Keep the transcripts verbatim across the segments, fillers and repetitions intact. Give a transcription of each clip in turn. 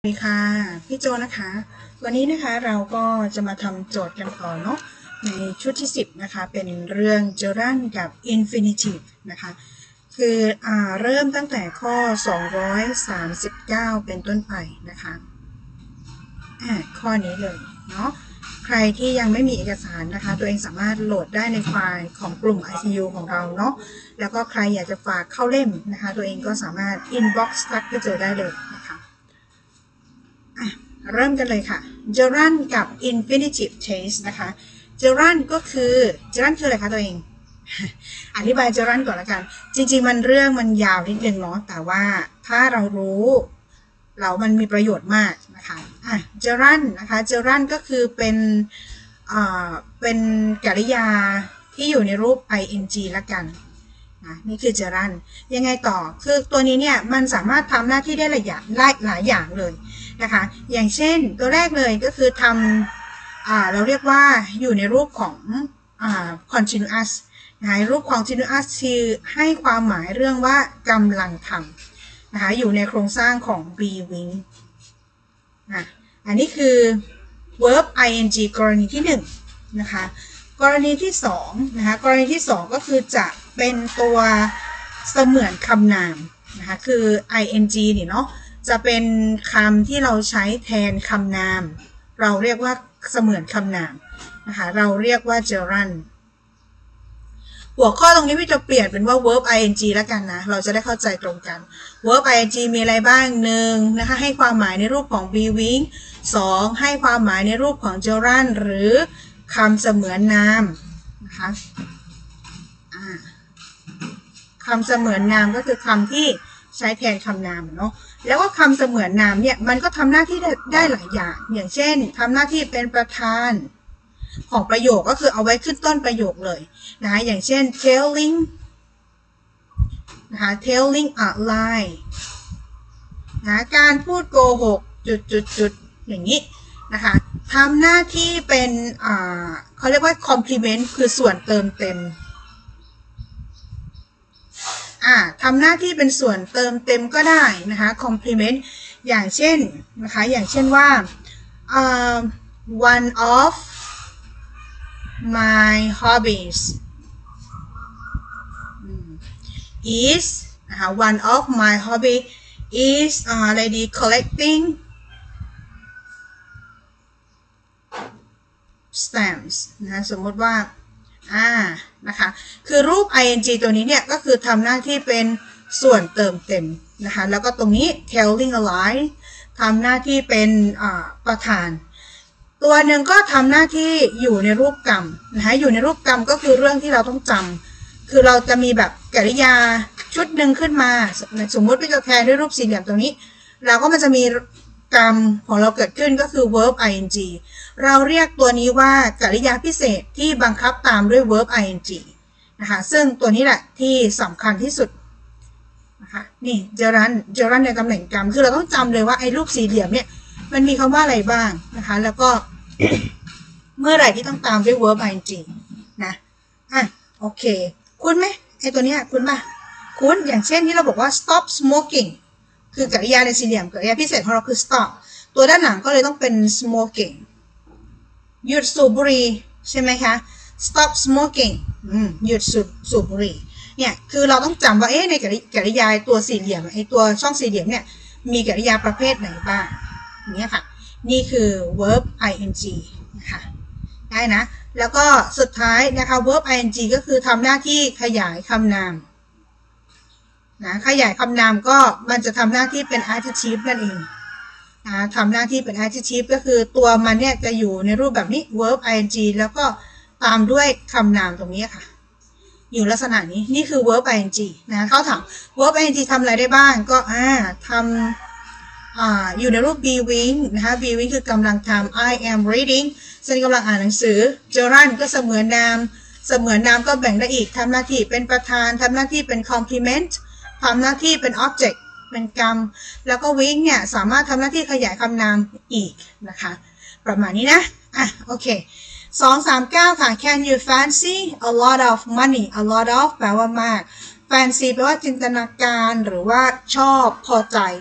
สวัสดีค่ะพี่โจนะคะวันนี้นะคะเราก็จะมาทำโจทย์กันต่อเนาะในชุดที่สิบนะคะเป็นเรื่อง gerund กับ infinitive นะคะคืออ่าเริ่มตั้งแต่ข้อสองร้อยสามสิบเก้าเป็นต้นไปนะคะอ่าข้อนี้เลยเนาะใครที่ยังไม่มีเอกสารนะคะตัวเองสามารถโหลดได้ในไฟล์ของกลุ่ม ไอ ซี ยู ของเราเนาะแล้วก็ใครอยากจะฝากเข้าเล่มนะคะตัวเองก็สามารถ inbox ทักไปเจอได้เลยนะคะเริ่มกันเลยค่ะ gerund กับ infinitive tense นะคะ gerund ก็คือ gerund คืออะไรคะตัวเอง อธิบาย gerund ก่อนละกันจริงๆมันเรื่องมันยาวนิดนึงเนาะแต่ว่าถ้าเรารู้เรามันมีประโยชน์มากนะคะอ่ะ gerund นะคะ gerund ก็คือเป็นอ่าเป็นกริยาที่อยู่ในรูป ing ละกันนะนี่คือ gerund ยังไงต่อคือตัวนี้เนี่ยมันสามารถทำหน้าที่ได้หลายอย่างหลายอย่างเลยนะคะอย่างเช่นตัวแรกเลยก็คือทำอ่าเราเรียกว่าอยู่ในรูปของอ่า continuous นะคะรูป continuous คือให้ความหมายเรื่องว่ากำลังทำนะคะอยู่ในโครงสร้างของ being นะอันนี้คือ verb ing กรณีที่หนึ่งนะคะกรณีที่สองนะคะกรณีที่สองก็คือจะเป็นตัวเสมือนคำนามนะคะคือ ing นี่เนาะจะเป็นคำที่เราใช้แทนคำนามเราเรียกว่าเสมือนคำนามนะคะเราเรียกว่า gerund หัวข้อตรงนี้พี่จะเปลี่ยนเป็นว่า verb ing แล้วกันนะเราจะได้เข้าใจตรงกัน verb ing มีอะไรบ้างหนึ่งนะคะให้ความหมายในรูปของ being สองให้ความหมายในรูปของ gerund หรือคำเสมือนนามนะคะคำเสมือนนามก็คือคำที่ใช้แทนคำนามเนาะแล้วก็คำเสมือนนามเนี่ยมันก็ทำหน้าที่ได้ได้หลายอย่างอย่างเช่นทำหน้าที่เป็นประธานของประโยคก็คือเอาไว้ขึ้นต้นประโยคเลยนะคะอย่างเช่น telling นะคะ telling a lie นะการพูดโกหกจุดจุดจุดอย่างนี้นะคะทำหน้าที่เป็นอ่าเขาเรียกว่า complement คือส่วนเติมเต็มอ่าทำหน้าที่เป็นส่วนเติมเต็มก็ได้นะคะ complement อย่างเช่นนะคะอย่างเช่นว่า uh, one of my hobbies is นะคะ one of my hobby is อ่าอะไรดี collecting stamps นะสมมติว่าอ่านะคะคือรูป ing ตัวนี้เนี่ยก็คือทำหน้าที่เป็นส่วนเติมเต็มนะคะแล้วก็ตรงนี้ telling a lie ทำหน้าที่เป็นอ่าประธานตัวหนึ่งก็ทำหน้าที่อยู่ในรูปกรรมนะคะอยู่ในรูปกรรมก็คือเรื่องที่เราต้องจำคือเราจะมีแบบกริยาชุดหนึ่งขึ้นมาสมมติเป็นตัวแทนด้วยรูปสี่เหลี่ยมตรงนี้เราก็มันจะมีกรรมของเราเกิดขึ้นก็คือ verb ing เราเรียกตัวนี้ว่ากริยาพิเศษที่บังคับตามด้วย verb ing นะคะซึ่งตัวนี้แหละที่สำคัญที่สุดนะคะนี่ gerund gerund ในตำแหน่งกรรมคือเราต้องจำเลยว่าไอ้รูปสี่เหลี่ยมเนี่ยมันมีคำว่าอะไรบ้างนะคะแล้วก็ เมื่อไหร่ที่ต้องตามด้วย verb ing นะอ่ะโอเคคุ้นไหมไอ้ตัวเนี้ยคุ้นป่ะคุ้นอย่างเช่นที่เราบอกว่า stop smokingคือกริยาในสี่เหลี่ยมกริยาพิเศษของเราคือ stop ตัวด้านหลังก็เลยต้องเป็น smoking หยุดสูบบุหรี่ใช่ไหมคะ stop smoking หยุดสูบสูบบุหรี่เนี่ยคือเราต้องจำว่าเอ๊ะในกริยาตัวสี่เหลี่ยมไอตัวช่องสี่เหลี่ยมเนี่ยมีกริยาประเภทไหนบ้างอย่างเงี้ยค่ะนี่คือ verb ing นะคะได้นะแล้วก็สุดท้ายนะคะ verb ing ก็คือทำหน้าที่ขยายคำนามนะขยายคำนามก็มันจะทำหน้าที่เป็น adjective นั่นเองนะทำหน้าที่เป็น adjective ก็คือตัวมันเนี่ยจะอยู่ในรูปแบบนี้ verb ing แล้วก็ตามด้วยคำนามตรงนี้ค่ะอยู่ลักษณะนี้นี่คือ verb ing นะเขาถาม verb ing ทำอะไรได้บ้างก็อ่าทำอ่าอยู่ในรูป being นะคะ being คือกำลังทำ I am reading ฉันกำลังอ่านหนังสือ gerund ก็เสมือนนามเสมือนนามก็แบ่งได้อีกทำหน้าที่เป็นประธานทำหน้าที่เป็น complementทำหน้าที่เป็น object เป็นกรรมแล้วก็ wing เนี่ยสามารถทำหน้าที่ขยายคำนามอีกนะคะประมาณนี้นะอ่ะโอเคสองสามเก้าค่ะ Can you fancy a lot of money a lot of แปลว่ามาก fancy แปลว่าจินตนาการหรือว่าชอบพอใจ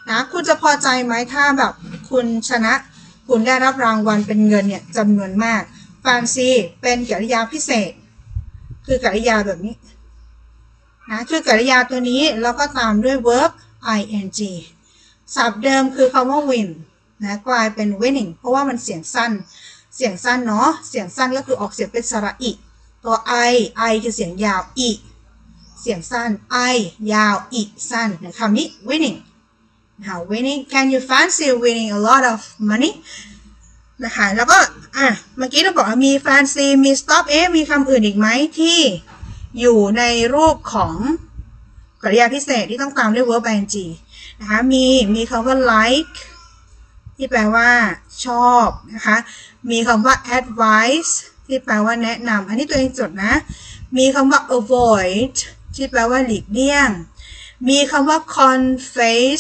นะคุณจะพอใจไหมถ้าแบบคุณชนะคุณได้รับรางวัลเป็นเงินเนี่ยจำนวนมาก fancy เป็นกริยาพิเศษคือกริยาแบบนี้นะคือกริยาตัวนี้แล้วก็ตามด้วย verb ing ศัพท์เดิมคือคำว่า win นะกลายเป็น winning เพราะว่ามันเสียงสั้นเสียงสั้นเนาะเสียงสั้นก็คือออกเสียงเป็นสระอิตัว i i คือเสียงยาว i เสียงสั้น i ยาว i สั้นนะคำนี้ winning นะคะ winning can you fancy winning a lot of money นะคะแล้วก็อ่ะเมื่อกี้เราบอกว่ามี fancy มี stop เอ๊ะมีคำอื่นอีกไหมที่อยู่ในรูปของกริยาพิเศษที่ต้องตามด้วย verb ing นะคะมีมีคำว่า like ที่แปลว่าชอบนะคะมีคำว่า advice ที่แปลว่าแนะนำอันนี้ตัวเองจดนะมีคำว่า avoid ที่แปลว่าหลีกเลี่ยงมีคำว่า confess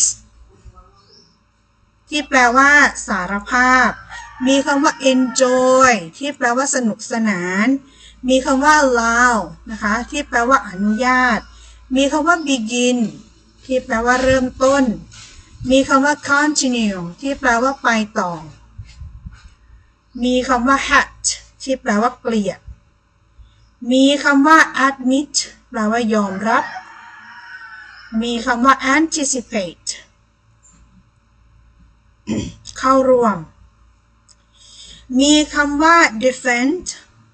ที่แปลว่าสารภาพมีคำว่า enjoy ที่แปลว่าสนุกสนานมีคำว่า allow นะคะที่แปลว่าอนุญาตมีคำว่า begin ที่แปลว่าเริ่มต้นมีคำว่า continue ที่แปลว่าไปต่อมีคำว่า hate ที่แปลว่าเกลียดมีคำว่า admit แปลว่ายอมรับมีคำว่า anticipate เข้าร่วมมีคำว่า defend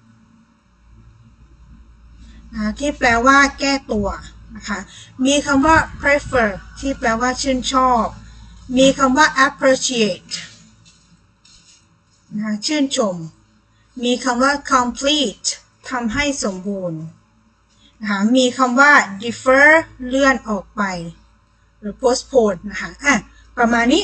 นะที่แปลว่าแก้ตัวนะคะมีคำว่า prefer ที่แปลว่าชื่นชอบมีคำว่า appreciate นะชื่นชมมีคำว่า complete ทำให้สมบูรณ์นะคะมีคำว่า defer เลื่อนออกไปหรือ postpone นะคะอ่ะประมาณนี้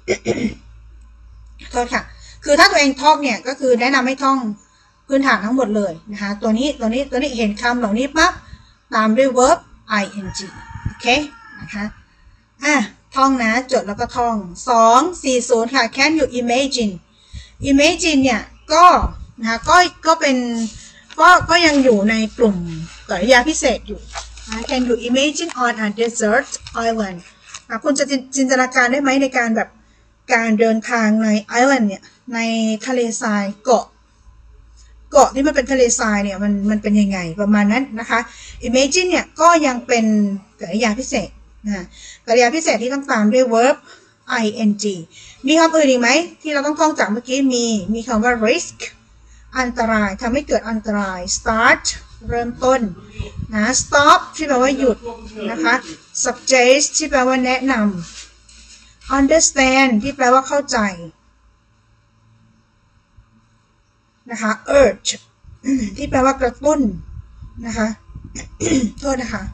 โทษค่ะคือถ้าตัวเองท่องเนี่ยก็คือแนะนำให้ท่องพื้นฐานทั้งหมดเลยนะคะตัวนี้ตัวนี้ตัวนี้เห็นคำเหล่านี้ปั๊บตามด้วย verb ing โอเคนะคะอ่ะท่องนะจดแล้วก็ท่องสองสี่ศูนย์ค่ะ can you imagine imagine เนี่ยก็นะคะก็ก็เป็นก็ก็ยังอยู่ในกลุ่มกริยาพิเศษอยู่นะ can you imagine on a desert island นะคุณจะจินตนาการได้ไหมในการแบบการเดินทางใน island เนี่ยในทะเลทรายเกาะเกาะที่มันเป็นทะเลทรายเนี่ยมันมันเป็นยังไงประมาณนั้นนะคะ imagine เนี่ยก็ยังเป็นกริยาพิเศษนะกริยาพิเศษที่ต้องตามด้วย verb ing มีคำอื่นอีกไหมที่เราต้องท่องจากเมื่อกี้มีมีคำว่า risk อันตรายทำให้เกิดอันตราย start เริ่มต้นนะ stop ที่แปลว่าหยุดนะคะ suggest ที่แปลว่าแนะนำ understand ที่แปลว่าเข้าใจนะคะ urge ที่แปลว่ากระตุ้นนะคะโทษนะคะ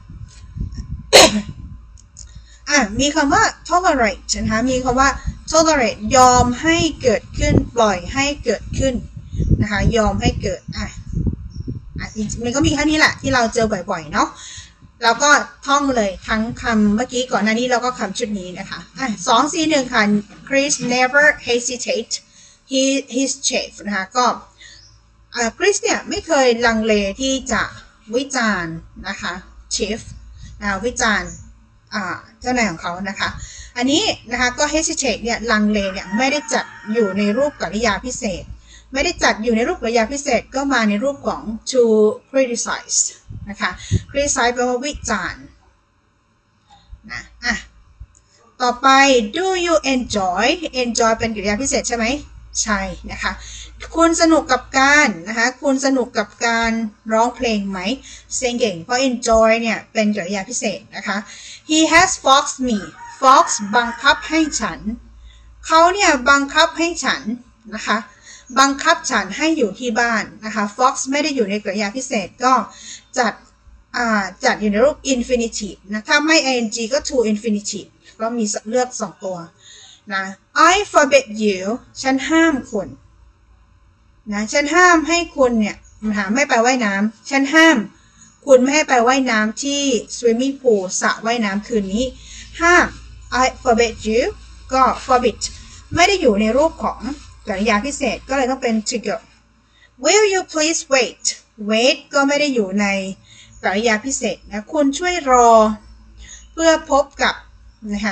อ่ะมีคำว่า tolerate นะคะมีคำว่า tolerate ยอมให้เกิดขึ้นปล่อยให้เกิดขึ้นนะคะยอมให้เกิดอ่ะอ่ะมันก็มีแค่นี้แหละที่เราเจอบ่อยๆเนาะแล้วก็ท่องเลยทั้งคำเมื่อกี้ก่อนหน้านี้แล้วก็คำชุดนี้นะคะอ่ะสองสี่หนึ่งค่ะ Chris never hesitate he his chef นะคะก็อ่าคริสเนี่ยไม่เคยลังเลที่จะวิจารณ์นะคะเชฟนะวิจารณ์อ่าเจ้านายของเขานะคะอันนี้นะคะก็ hesitate เนี่ยลังเลเนี่ยไม่ได้จัดอยู่ในรูปกริยาพิเศษไม่ได้จัดอยู่ในรูปกริยาพิเศษก็มาในรูปของ to criticize นะคะ criticize แปลว่าวิจารณ์นะอ่ะต่อไป do you enjoy enjoy เป็นกริยาพิเศษใช่ไหมใช่นะคะคุณสนุกกับการนะคะคุณสนุกกับการร้องเพลงไหม singing เพราะ enjoy เนี่ยเป็นกริยาพิเศษนะคะ he has forced me force บังคับให้ฉันเขาเนี่ยบังคับให้ฉันนะคะบังคับฉันให้อยู่ที่บ้านนะคะ fox ไม่ได้อยู่ในกริยาพิเศษก็จัดอ่าจัดอยู่ในรูป infinitive นะถ้าไม่ ing ก็ to infinitive ก็มีเลือกสองตัวนะ I forbid you ฉันห้ามคุณนะฉันห้ามให้คุณเนี่ยนะคะไม่ไปว่ายน้ำฉันห้ามคุณไม่ให้ไปว่ายน้ำที่ swimming pool สระว่ายน้ำคืนนี้ห้าม I forbid you ก็ forbid ไม่ได้อยู่ในรูปของกริยาพิเศษก็เลยต้องเป็น to go will you please wait wait ก็ไม่ได้อยู่ในกริยาพิเศษนะคุณช่วยรอเพื่อพบกับนะคะ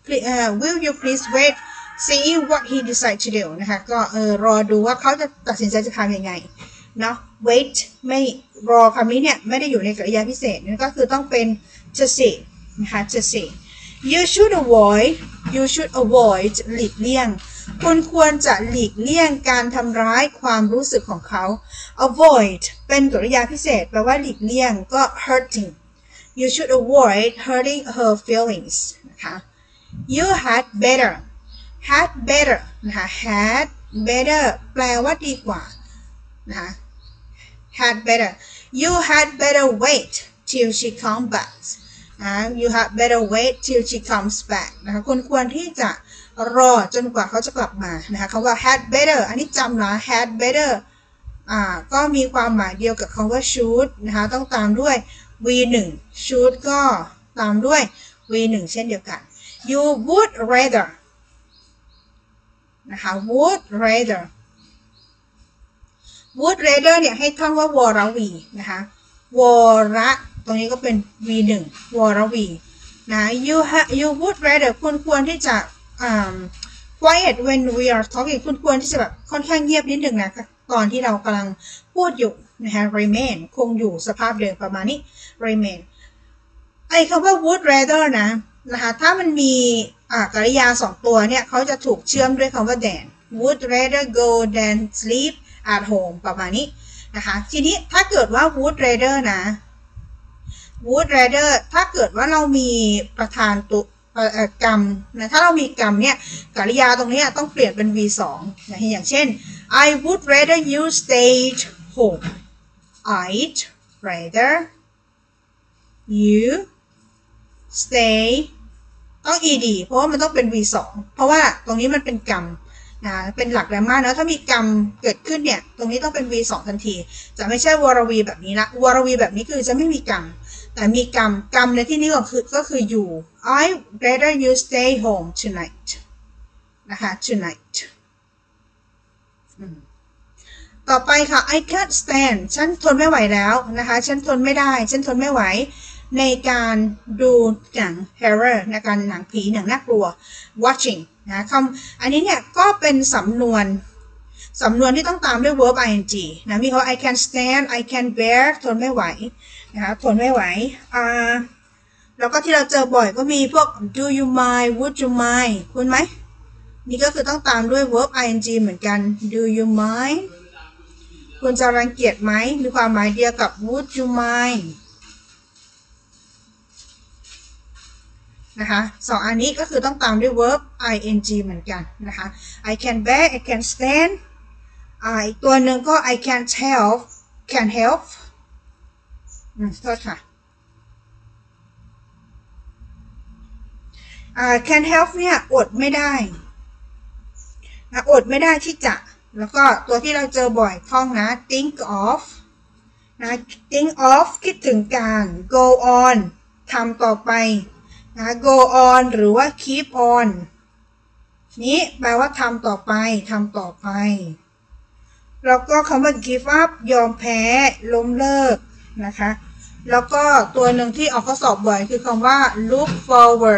will you please wait seeing what he decide to do นะคะก็เออรอดูว่าเขาจะตัดสินใจจะทำยังไงเนาะ wait ไม่รอคำนี้เนี่ยไม่ได้อยู่ในกริยาพิเศษนั่นก็คือต้องเป็น to see นะคะ to see you should avoid you should avoid หลีกเลี่ยงคุณควรจะหลีกเลี่ยงการทำร้ายความรู้สึกของเขา avoid เป็นกริยาพิเศษแปลว่าหลีกเลี่ยงก็ hurting you should avoid hurting her feelings นะคะ you had better had better นะคะ had better แปลว่าดีกว่านะคะ had better you had better wait till she comes back นะ you had better wait till she comes back นะคะคุณควรที่จะรอจนกว่าเขาจะกลับมานะคะคำว่า had better อันนี้จำนะ had better อ่าก็มีความหมายเดียวกับคำว่า should นะคะต้องตามด้วย วี หนึ่ง should ก็ตามด้วย วี หนึ่ง เช่นเดียวกัน you would rather นะคะ would rather would rather เนี่ยให้ท่องว่าวรวีนะคะวระตรงนี้ก็เป็น วี หนึ่ง วรวีนะ you ha- you would rather คุณควรที่จะUm, quiet when we are talking คุณควรที่จะแบบค่อนข้างเงียบนิดหนึ่งนะตอนที่เรากำลังพูดอยู่นะคะ remain คงอยู่สภาพเดิมประมาณนี้ remain ไอ้คำว่า would rather นะนะคะถ้ามันมีกริยาสองตัวเนี่ยเขาจะถูกเชื่อมด้วยคำว่า than would rather go than sleep at home ประมาณนี้นะคะทีนี้ถ้าเกิดว่า would rather นะ would rather ถ้าเกิดว่าเรามีประธานตัวกรรมนะถ้าเรามีกรรมเนี่ยกริยาตรงนี้ต้องเปลี่ยนเป็น วี สองนะอย่างเช่น I would rather you stayed home I'd rather you stay ต้อง ed เพราะว่ามันต้องเป็น วี สองเพราะว่าตรงนี้มันเป็นกรรมนะเป็นหลักแรมมาแล้วถ้ามีกรรมเกิดขึ้นเนี่ยตรงนี้ต้องเป็น วี สอง ทันทีจะไม่ใช่วรวีแบบนี้ละวรวีแบบนี้คือจะไม่มีกรรมแต่มีกรรมกรรมในที่นี้ก็คือก็คืออยู่ I rather you stay home tonight นะคะ tonight ต่อไปค่ะ I can't stand ฉันทนไม่ไหวแล้วนะคะฉันทนไม่ได้ฉันทนไม่ไหวในการดูหนัง horror ในการหนังผีหนังน่ากลัว watching นะคำอันนี้เนี่ยก็เป็นสำนวนสำนวนที่ต้องตามด้วย verb ing นะมีคำว่า I can stand I can bear ทนไม่ไหวนะคะทนไม่ไหวอ่าแล้วก็ที่เราเจอบ่อยก็มีพวก do you mind would you mind คุณไหมนี่ก็คือต้องตามด้วย verb ing เหมือนกัน do you mind คุณจะรังเกียจไหมมีความหมายเดียวกับ would you mind นะคะสองอันนี้ก็คือต้องตามด้วย verb ing เหมือนกันนะคะ I can bear I can stand อ่าอีกตัวหนึ่งก็ I can't help can help อืมโทษค่ะอ่า can help เนี่ยอดไม่ได้นะอดไม่ได้ที่จะแล้วก็ตัวที่เราเจอบ่อยท่องนะ think of นะ think of คิดถึงการ go on ทำต่อไปนะ go on หรือว่า keep on นี้แปลว่าทำต่อไปทำต่อไปแล้วก็คำว่า give up ยอมแพ้ล้มเลิกนะคะแล้วก็ตัวหนึ่งที่ออกข้อสอบบ่อยคือคำว่า look forward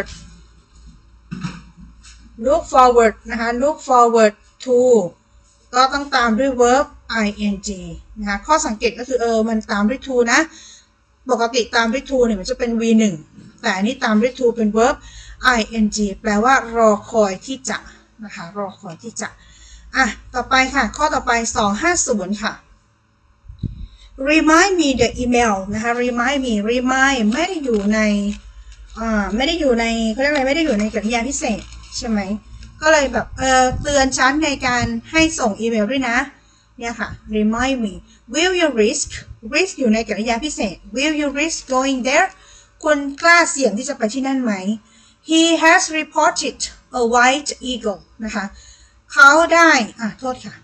look forward นะคะ look forward to ก็ต้องตามด้วย verb ing นะคะข้อสังเกตก็คือเออมันตามด้วย to นะปกติตามด้วย to เนี่ยมันจะเป็น วี หนึ่ง แต่อันนี้ตามด้วย to เป็น verb ing แปลว่ารอคอยที่จะนะคะรอคอยที่จะอ่ะต่อไปค่ะข้อต่อไปสองห้าศูนย์ค่ะ remind me the email นะคะ remind me remind ไม่ได้อยู่ในอ่าไม่ได้อยู่ในเขาเรียกอะไรไม่ได้อยู่ในกริยาพิเศษใช่ไหมก็เลยแบบเออเตือนฉันในการให้ส่งอีเมลด้วยนะเนี่ยค่ะ remind me will you risk risk อยู่ในกริยาพิเศษ will you risk going there คุณกล้าเสี่ยงที่จะไปที่นั่นไหม he has reported a white eagle นะคะเขาได้อ่ะโทษค่ะ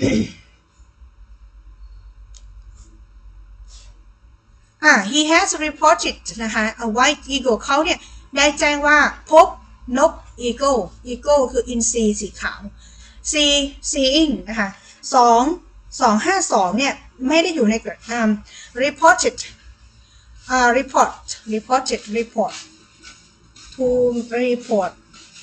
อ่ะ he has reported นะคะ a white eagle เขาเนี่ยได้แจ้งว่าพบนก eagle eagle คืออินทรีสีขาว c seeing นะคะสองสองห้าสองเนี่ยไม่ได้อยู่ในกระทำ reported อ่า report reported report to report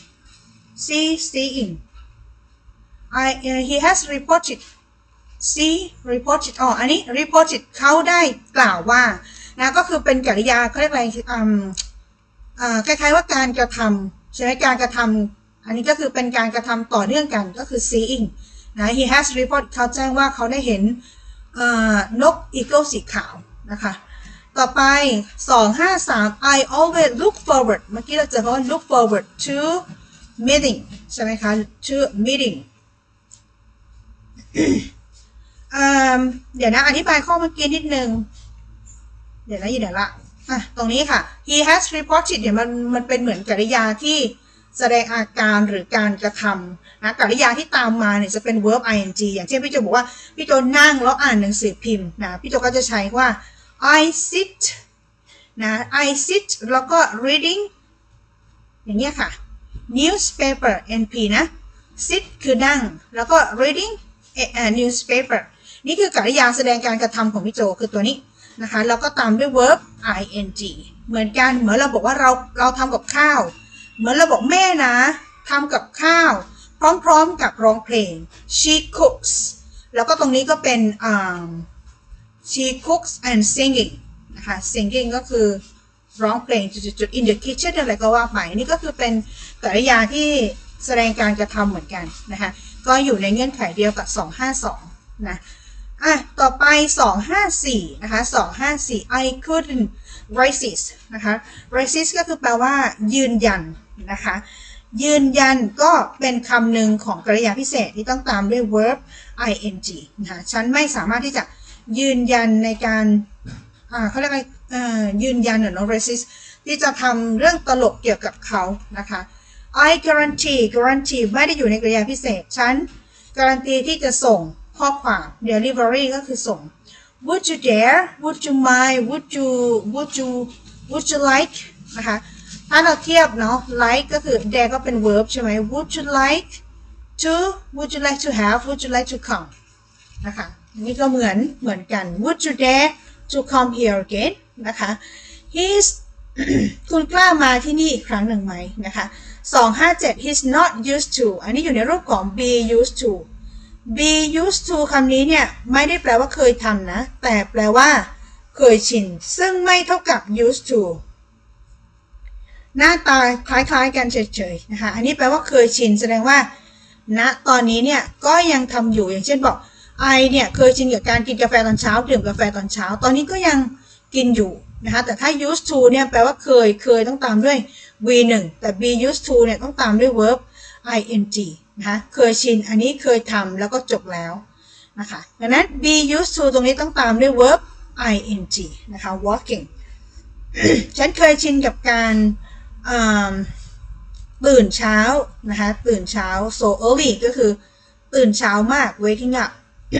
see seeing I uh, he has reported see reported อ๋ออันนี้ reported เขาได้กล่าวว่านะก็คือเป็นกริยาเขาเรียกอะไรอืมอ่าคล้ายๆว่าการกระทำใช่ไหมการกระทำอันนี้ก็คือเป็นการกระทำต่อเนื่องกันก็คือ seeing นะ he has reported เขาแจ้งว่าเขาได้เห็นนกอีเกิลสีขาวนะคะต่อไปสองห้าสาม I always look forward เมื่อกี้เราเจอคำว่า look forward to meeting ใช่ไหมคะ to meeting เดี๋ยวนะอธิบายข้อเมื่อกี้นิดนึงเดี๋ยวนะอยู่ไหนละอ่ะตรงนี้ค่ะ he has reported เดี๋ยวมันมันเป็นเหมือนกริยาที่แสดงอาการหรือการกระทำนะกริยาที่ตามมาเนี่ยจะเป็น verb ing อย่างเช่นพี่โจบอกว่าพี่โจนั่งแล้วอ่านหนังสือพิมพ์นะพี่โจก็จะใช้ว่า I sit นะ I sit แล้วก็ reading อย่างเงี้ยค่ะ newspaper เอ็น พี นะ sit คือนั่งแล้วก็ reading newspaper นี่คือกริยาแสดงการกระทำของพี่โจคือตัวนี้นะคะแล้วก็ตามด้วย verb ing เหมือนกันเหมือนเราบอกว่าเราเราทำกับข้าวเหมือนเราบอกแม่นะทำกับข้าวพร้อมๆกับร้องเพลง she cooks แล้วก็ตรงนี้ก็เป็น um, she cooks and singing นะคะ singing ก็คือร้องเพลงจุดๆ in the kitchen อะไรก็ว่าไปนี่ก็คือเป็นกริยาที่แสดงการกระทำเหมือนกันนะคะก็อยู่ในเงื่อนไขเดียวกับสองห้าสองนะอ่ะต่อไปสองห้าสี่นะคะสองห้าสี่ I couldn't resist นะคะ resist ก็คือแปลว่ายืนยันนะคะยืนยันก็เป็นคำหนึ่งของกริยาพิเศษที่ต้องตามด้วย verb ing นะคะฉันไม่สามารถที่จะยืนยันในการอ่าเขาเรียกอะไรเอ่อยืนยันหรือ no resist ที่จะทำเรื่องตลกเกี่ยวกับเขานะคะ I guarantee guarantee ไม่ได้อยู่ในกริยาพิเศษฉันการันตีที่จะส่งข้อความ delivery ก็คือส่ง would you dare would you mind would you would you would you like นะคะถ้าเราเทียบเนาะ like ก็คือ dare ก็เป็น verb ใช่ไหม would you like to would you like to have would you like to come นะคะนี่ก็เหมือนเหมือนกัน would you dare to come here again นะคะ he's คุณกล้ามาที่นี่อีกครั้งหนึ่งไหมนะคะสองห้าเจ็ด he's not used to อันนี้อยู่ในรูปของ be used to be used to คำนี้เนี่ยไม่ได้แปลว่าเคยทำนะแต่แปลว่าเคยชินซึ่งไม่เท่ากับ used to หน้าตาคล้ายๆกันเฉยๆนะคะอันนี้แปลว่าเคยชินแสดงว่าณตอนนี้เนี่ยก็ยังทำอยู่อย่างเช่นบอก I เนี่ยเคยชินกับการกินกาแฟตอนเช้าดื่มกาแฟตอนเช้าตอนนี้ก็ยังกินอยู่นะคะแต่ถ้า used to เนี่ยแปลว่าเคยเคยต้องตามด้วย วี หนึ่ง แต่ be used to เนี่ยต้องตามด้วย verb ing นะคะเคยชินอันนี้เคยทำแล้วก็จบแล้วนะคะดังนั้น be used to ตรงนี้ต้องตามด้วย verb ing นะคะ walking ฉันเคยชินกับการตื่นเช้านะคะตื่นเช้า so early ก็คือตื่นเช้ามาก waking up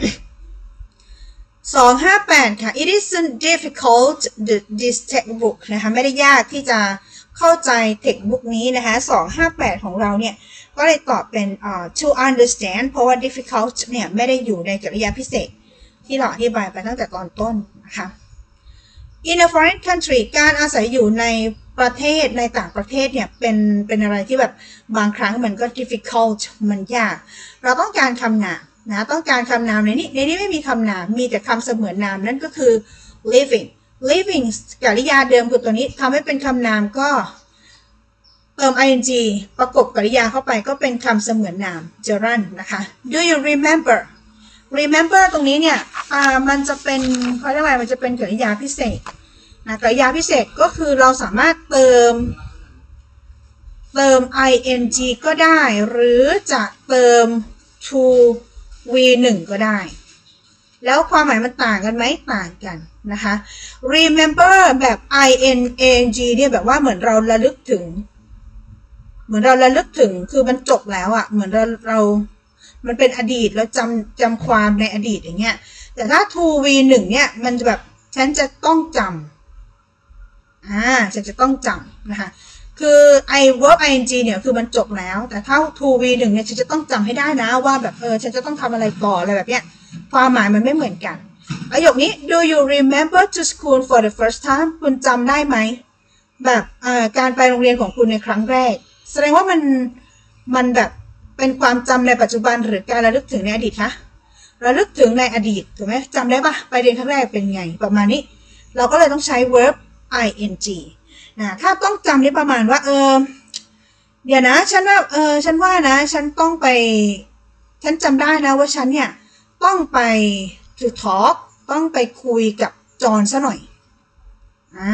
สองห้าแปดค่ะ it isn't difficult this textbook นะคะไม่ได้ยากที่จะเข้าใจ textbook นี้นะคะสองห้าแปดของเราเนี่ยก็เลยตอบเป็น uh, to understand เพราะว่า difficult เนี่ยไม่ได้อยู่ในกริยาพิเศษที่เราอธิบายไปตั้งแต่ตอนต้นนะคะ in a foreign country การอาศัยอยู่ในประเทศในต่างประเทศเนี่ยเป็นเป็นอะไรที่แบบบางครั้งมันก็ difficult มันยากเราต้องการคำนามนะต้องการคำนามในนี้ในนี้ไม่มีคำนามมีแต่คำเสมือนนามนั่นก็คือ living living กริยาเดิมคือตัวนี้ทำให้เป็นคำนามก็เติม ing ประกบกริยาเข้าไปก็เป็นคำเสมือนนาม gerund นะคะ do you remember remember ตรงนี้เนี่ยอ่ามันจะเป็นเขาเรียกว่ามันจะเป็นกริยาพิเศษนะกริยาพิเศษก็คือเราสามารถเติมเติม ing ก็ได้หรือจะเติม to วี หนึ่ง ก็ได้แล้วความหมายมันต่างกันไหมต่างกันนะคะ remember แบบ ing เนี่ยแบบว่าเหมือนเราระลึกถึงเหมือนเราระลึกถึงคือมันจบแล้วอะเหมือนเราเรามันเป็นอดีตแล้วจำจำความในอดีตอย่างเงี้ยแต่ถ้า to วี หนึ่ง เนี่ยมันจะแบบฉันจะต้องจำอ่าฉันจะต้องจำนะคะคือ i verb ing เนี่ยคือมันจบแล้วแต่ถ้า to วี หนึ่ง เนี่ยฉันจะต้องจำให้ได้นะว่าแบบเออฉันจะต้องทำอะไรต่ออะไรแบบเนี้ยความหมายมันไม่เหมือนกันประโยคนี้ do you remember to school for the first time คุณจำได้ไหมแบบการไปโรงเรียนของคุณในครั้งแรกแสดงว่ามันมันแบบเป็นความจำในปัจจุบันหรือการระลึกถึงในอดีตคะระลึกถึงในอดีตถูกไหมจำได้ปะไปเรียนครั้งแรกเป็นไงประมาณนี้เราก็เลยต้องใช้ verb ing นะถ้าต้องจำนี่ประมาณว่าเออเดี๋ยวนะฉันว่าเออฉันว่านะฉันต้องไปฉันจำได้นะว่าฉันเนี่ยต้องไป to talk ต้องไปคุยกับจอห์นซะหน่อยอ่า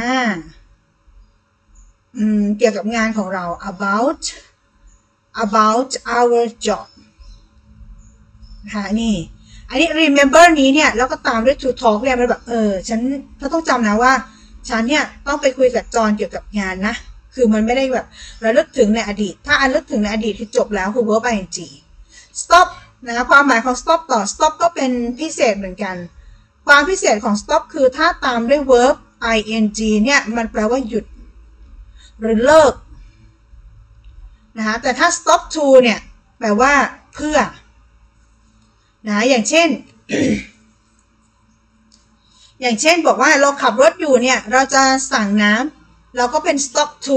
อืมเกี่ยวกับงานของเรา about about our job ค่ะนี่อันนี้ remember นี้เนี่ยแล้วก็ตามด้วย to talk เนี่ยมันแบบเออฉันเขาต้องจำนะว่าฉันเนี่ยต้องไปคุยกับจอห์นเกี่ยวกับงานนะคือมันไม่ได้แบบระลึกถึงในอดีตถ้าอันระลึกถึงในอดีตคือจบแล้วคือ verb ing stop นะคะความหมายของ stop ต่อ stop ก็เป็นพิเศษเหมือนกันความพิเศษของ stop คือถ้าตามด้วย verb ing เนี่ยมันแปลว่าหยุดหรือเลิกนะคะแต่ถ้า stop to เนี่ยแปลว่าเพื่อนะอย่างเช่น อย่างเช่นบอกว่าเราขับรถอยู่เนี่ยเราจะสั่งน้ำเราก็เป็น stop to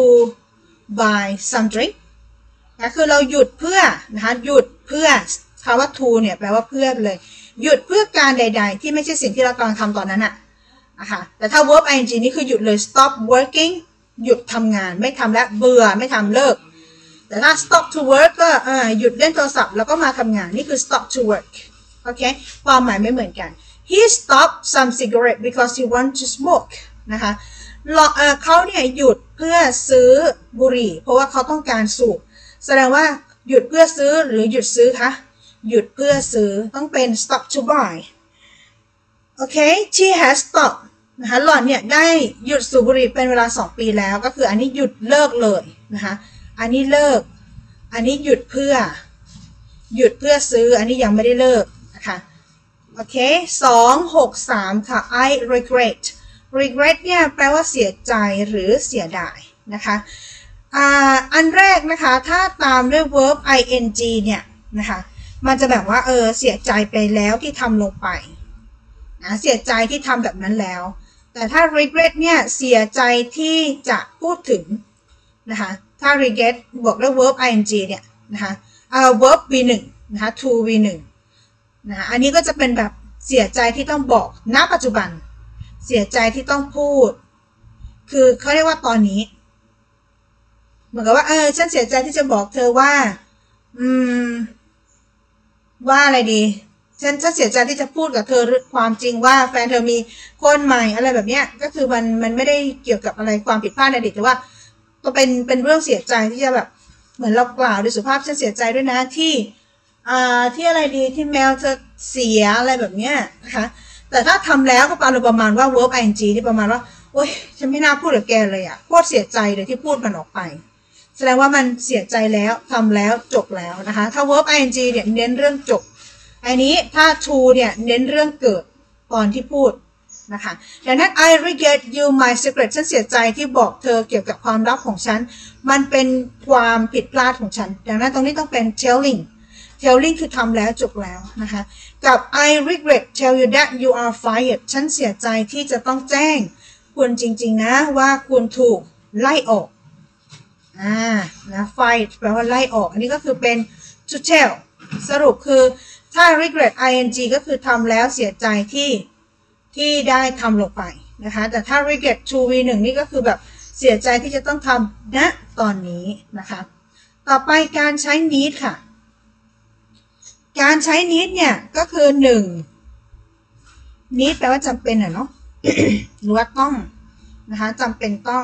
buy some drink นะคือเราหยุดเพื่อนะคะหยุดเพื่อคำว่า to เนี่ยแปลว่าเพื่อเลยหยุดเพื่อการใดๆที่ไม่ใช่สิ่งที่เรากำลังทำตอนนั้นอะนะคะแต่ถ้า verb ing นี่คือหยุดเลย stop working หยุดทำงานไม่ทำแล้วเบื่อไม่ทำเลิกแต่ถ้า stop to work ก็หยุดเล่นโทรศัพท์แล้วก็มาทำงานนี่คือ stop to work โอเคความหมายไม่เหมือนกัน he stopped some cigarette because he want to smoke นะคะเขาเนี่ยหยุดเพื่อซื้อบุหรี่เพราะว่าเขาต้องการสูบแสดงว่าหยุดเพื่อซื้อหรือหยุดซื้อคะหยุดเพื่อซื้อต้องเป็น stop to buy โอเค she has stopped นะคะหล่อนเนี่ยได้หยุดสูบบุหรี่เป็นเวลาสองปีแล้วก็คืออันนี้หยุดเลิกเลยนะคะอันนี้เลิกอันนี้หยุดเพื่อหยุดเพื่อซื้ออันนี้ยังไม่ได้เลิกนะคะโอเคสองหกสามค่ะ I regret regret เนี่ยแปลว่าเสียใจหรือเสียดายนะคะอ่าอันแรกนะคะถ้าตามด้วย verb ing เนี่ยนะคะมันจะแบบว่าเออเสียใจไปแล้วที่ทำลงไปนะเสียใจที่ทำแบบนั้นแล้วแต่ถ้า regret เนี่ยเสียใจที่จะพูดถึงนะคะถ้า regret บวกด้วย verb ing เนี่ยนะคะเอา verb วี หนึ่ง นะคะ to วี หนึ่ง นะคะอันนี้ก็จะเป็นแบบเสียใจที่ต้องบอกณปัจจุบันเสียใจที่ต้องพูดคือเขาเรียกว่าตอนนี้เหมือนกับว่าเออฉันเสียใจที่จะบอกเธอว่าอืมว่าอะไรดีฉันฉันเสียใจที่จะพูดกับเธอความจริงว่าแฟนเธอมีคนใหม่อะไรแบบเนี้ยก็คือมันมันไม่ได้เกี่ยวกับอะไรความผิดพลาดในอดีตแต่ว่าก็เป็นเป็นเรื่องเสียใจที่จะแบบเหมือนเรากล่าวด้วยสุภาพฉันเสียใจด้วยนะที่อ่าที่อะไรดีที่แมวเธอเสียอะไรแบบเนี้ยนะคะแต่ถ้าทำแล้วก็ประมาณว่า verb ing ที่ประมาณว่าโอ๊ยฉันไม่น่าพูดกับแกเลยอะโคตรเสียใจเลยที่พูดมันออกไปแสดงว่ามันเสียใจแล้วทำแล้วจบแล้วนะคะถ้า verb ing เนี่ยเน้นเรื่องจบอันนี้ถ้า to เนี่ยเน้นเรื่องเกิดตอนที่พูดนะคะดังนั้น I regret you my secret ฉันเสียใจที่บอกเธอเกี่ยวกับความลับของฉันมันเป็นความผิดพลาดของฉันดังนั้นตรงนี้ต้องเป็น telling telling คือทำแล้วจบแล้วนะคะกับ I regret tell you that you are fired ฉันเสียใจที่จะต้องแจ้งคุณจริงๆนะว่าคุณถูกไล่ออกอ่านะ fired แปลว่าไล่ออกอันนี้ก็คือเป็น to tell สรุปคือถ้า regret ing ก็คือทำแล้วเสียใจที่ที่ได้ทำลงไปนะคะแต่ถ้า regret to วี หนึ่ง นี่ก็คือแบบเสียใจที่จะต้องทำณตอนนี้นะคะต่อไปการใช้ need ค่ะการใช้ need เนี่ยก็คือหนึ่ง need แปลว่าจำเป็นอ่ะเนาะ หรือว่าต้องนะคะจำเป็นต้อง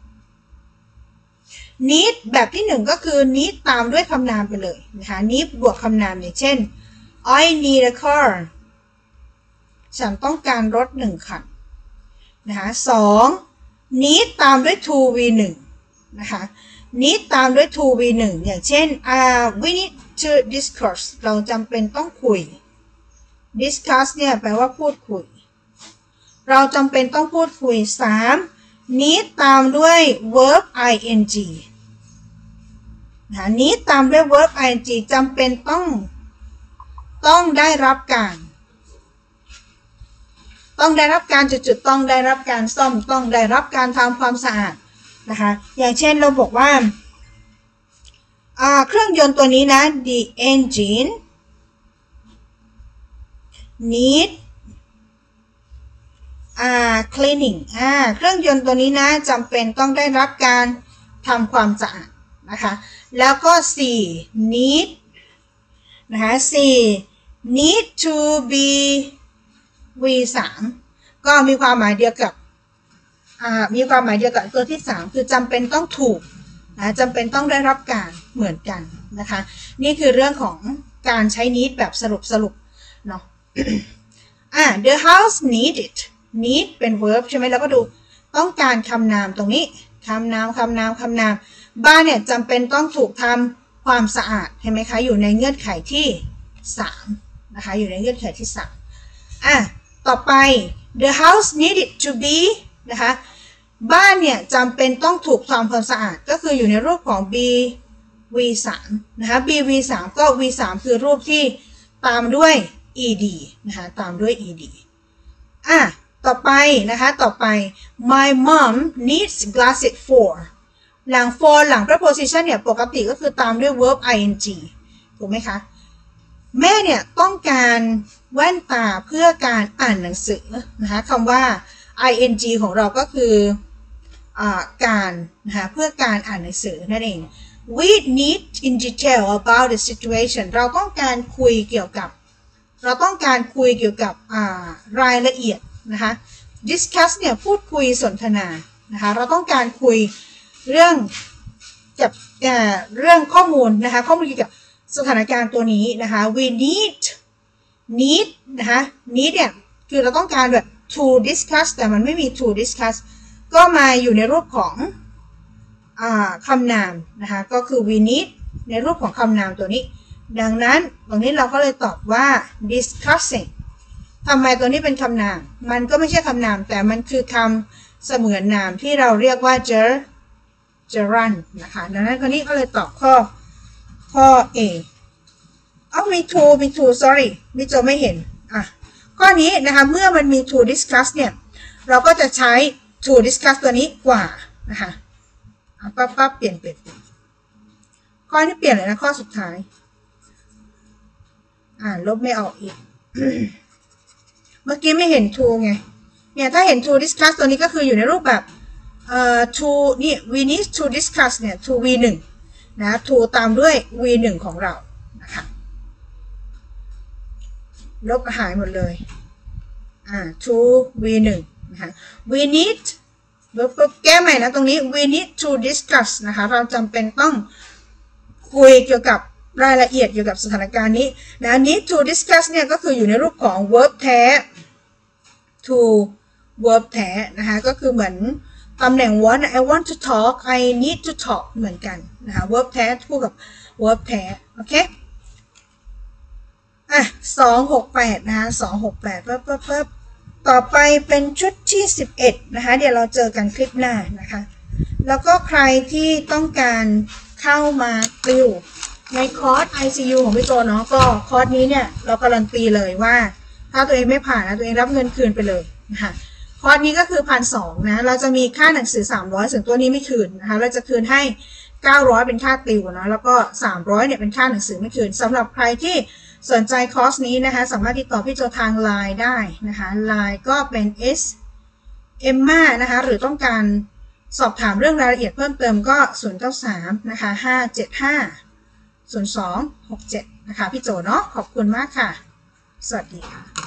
need แบบที่หนึ่งก็คือ need ตามด้วยคำนามไปเลยนะคะ need บวกคำนามอย่างเช่น I need a car ฉันต้องการรถหนึ่งคันนะคะสอง need ตามด้วย to วี หนึ่ง นะคะ need ตามด้วย to วี หนึ่ง อย่างเช่น uh, we need to discuss เราจำเป็นต้องคุย discuss เนี่ยแปลว่าพูดคุยเราจำเป็นต้องพูดคุยสาม need ตามด้วย verb ing นะ need ตามด้วย verb ing จำเป็นต้องต้องได้รับการต้องได้รับการจุดๆต้องได้รับการซ่อมต้องได้รับการทำความสะอาดนะคะอย่างเช่นเราบอกว่าเครื่องยนต์ตัวนี้นะ the engine need cleaning เครื่องยนต์ตัวนี้นะจำเป็นต้องได้รับการทำความสะอาดนะคะแล้วก็สี่ need นะคะสี่ need to be วี สาม ก็มีความหมายเดียวกับมีความหมายเดียวกับตัวที่สามคือจำเป็นต้องถูกนะจำเป็นต้องได้รับการเหมือนกันนะคะนี่คือเรื่องของการใช้ need แบบสรุปสรุปเนาะ อ่ะ the house needed need เป็น verb ใช่ไหมแล้วก็ดูต้องการคำนามตรงนี้คำนามคำนามคำนามบ้านเนี่ยจำเป็นต้องถูกทำความสะอาดเห็นไหมคะอยู่ในเงื่อนไขที่สามนะคะอยู่ในเงื่อนไขที่สามอ่ะต่อไป the house needed to be นะคะบ้านเนี่ยจำเป็นต้องถูกทำความสะอาดก็คืออยู่ในรูปของ b วี สาม นะคะ b วี สาม ก็ วี สาม คือรูปที่ตามด้วย ed นะคะตามด้วย ed อ่ะต่อไปนะคะต่อไป my mom needs glasses for หลัง for หลัง preposition เนี่ยปกติก็คือตามด้วย verb ing ถูกไหมคะแม่เนี่ยต้องการแว่นตาเพื่อการอ่านหนังสือนะคะคำว่า ing ของเราก็คืออ่าการนะคะเพื่อการอ่านหนังสือนั่นเอง we need in detail about the situation เราต้องการคุยเกี่ยวกับเราต้องการคุยเกี่ยวกับรายละเอียดนะคะ discuss เนี่ยพูดคุยสนทนานะคะเราต้องการคุยเรื่องกับเรื่องข้อมูลนะคะข้อมูลเกี่ยวกับสถานการณ์ตัวนี้นะคะ we need need นะคะ need เนี่ยคือเราต้องการแบบ to discuss แต่มันไม่มี to discuss ก็มาอยู่ในรูปของอ่าคำนามนะคะก็คือ we need ในรูปของคำนามตัวนี้ดังนั้นตรงนี้เราก็เลยตอบว่า discussing ทำไมตัวนี้เป็นคำนามมันก็ไม่ใช่คำนามแต่มันคือคำเสมือนนามที่เราเรียกว่า ger gerund นะคะดังนั้นคนนี้ก็เลยตอบข้อข้อ A อ้าวมี to มี to sorry มิโจไม่เห็นอ่ะข้อนี้นะคะเมื่อมันมี to discuss เนี่ยเราก็จะใช้ to discuss ตัวนี้กว่านะคะปั๊บปั๊บเปลี่ยนเปลี่ยนข้อนี้เปลี่ยนเลยนะข้อสุดท้ายอ่าลบไม่ออกอีก เมื่อกี้ไม่เห็น to ไงเนี่ยถ้าเห็น to discuss ตัวนี้ก็คืออยู่ในรูปแบบเอ่อ to นี่ we need to discuss เนี่ย to วี หนึ่ง นะ to ตามด้วย วี หนึ่ง ของเรานะคะลบหายหมดเลยอ่า to วี หนึ่ง นะคะ we need แก้ใหม่นะตรงนี้ we need to discuss นะคะเราจำเป็นต้องคุยเกี่ยวกับรายละเอียดเกี่ยวกับสถานการณ์นี้นะ need to discuss เนี่ยก็คืออยู่ในรูปของ verb แท้ to verb แท้นะคะก็คือเหมือนตำแหน่ง want I want to talk I need to talk เหมือนกันนะคะ verb แท้คู่กับ verb แท้โอเคอ่ะสองหกแปดนะคะสองหกแปดปั๊บปั๊บปั๊บต่อไปเป็นชุดที่สิบเอ็ดนะคะเดี๋ยวเราเจอกันคลิปหน้านะคะแล้วก็ใครที่ต้องการเข้ามาติวในคอร์ส ไอ ซี ยู ของพี่โจเนาะก็คอร์สนี้เนี่ยเราการันตีเลยว่าถ้าตัวเองไม่ผ่านนะตัวเองรับเงินคืนไปเลยนะคะคอร์สนี้ก็คือ หนึ่งพันสองร้อย นะเราจะมีค่าหนังสือสามร้อยส่วนตัวนี้ไม่คืนนะคะเราจะคืนให้เก้าร้อยเป็นค่าติวนะแล้วก็สามร้อยเนี่ยเป็นค่าหนังสือไม่คืนสำหรับใครที่สนใจคอร์สนี้นะคะสามารถติดต่อพี่โจทาง ไลน์ ได้นะคะ ไลน์ ก็เป็น s emma นะคะหรือต้องการสอบถามเรื่องรายละเอียดเพิ่มเติมก็ศูนย์ เก้า สาม นะคะห้า เจ็ด ห้า ศูนย์ สอง หก เจ็ดนะคะพี่โจเนาะขอบคุณมากค่ะสวัสดีค่ะ